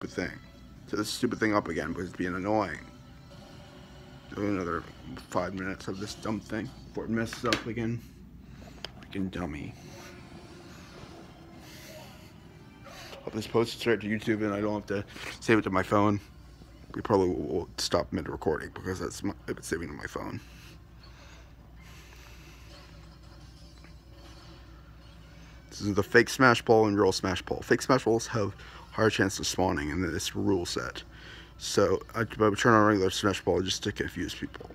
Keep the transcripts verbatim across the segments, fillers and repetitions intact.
stupid thing. Set this stupid thing up again because it's being annoying. Do another five minutes of this dumb thing before it messes up again. Freaking dummy. Hope this posts straight to YouTube and I don't have to save it to my phone. We probably will stop mid recording because that's my, it's saving to my phone. This is the fake smash ball and real smash ball. Fake smash balls have higher chance of spawning in this rule set. So I, I would turn on regular smash ball just to confuse people.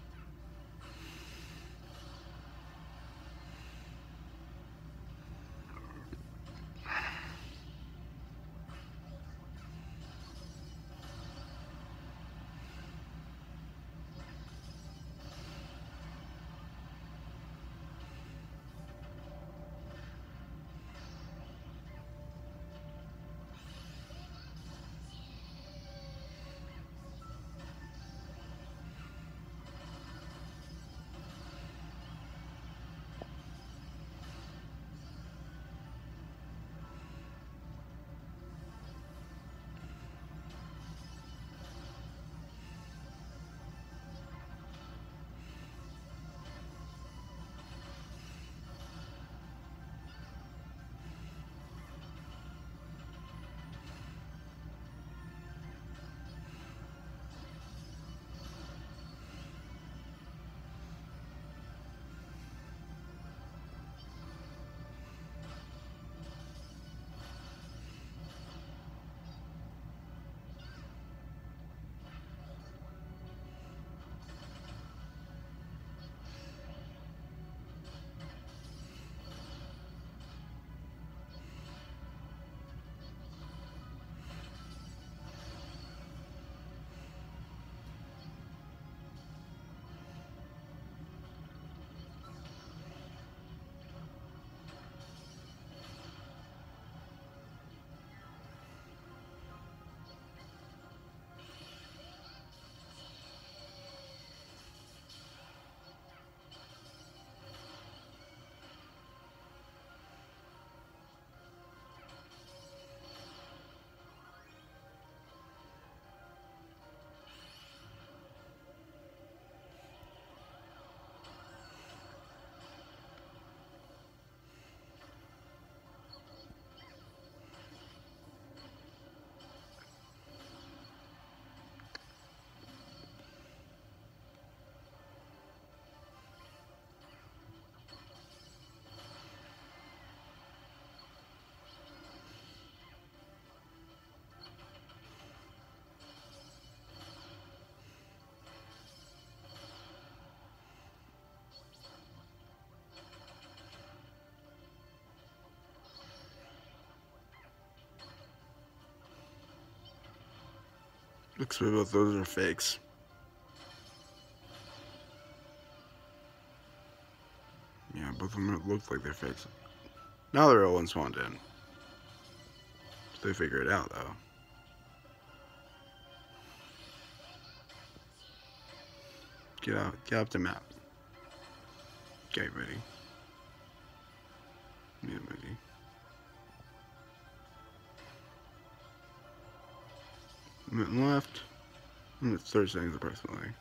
Looks like both those are fakes. Yeah, both of them look like they're fakes. Now they're all spawned in. So they figure it out though. Get out, get up the map. Get ready. Get ready. Went left. And it's thirty seconds approximately.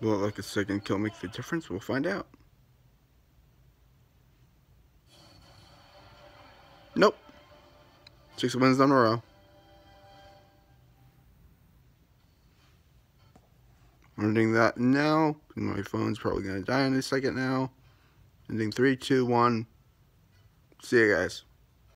Will like a second kill make the difference? We'll find out. Nope. Six wins in a row. I'm ending that now. My phone's probably going to die in a second now. Ending three, two, one. See you guys.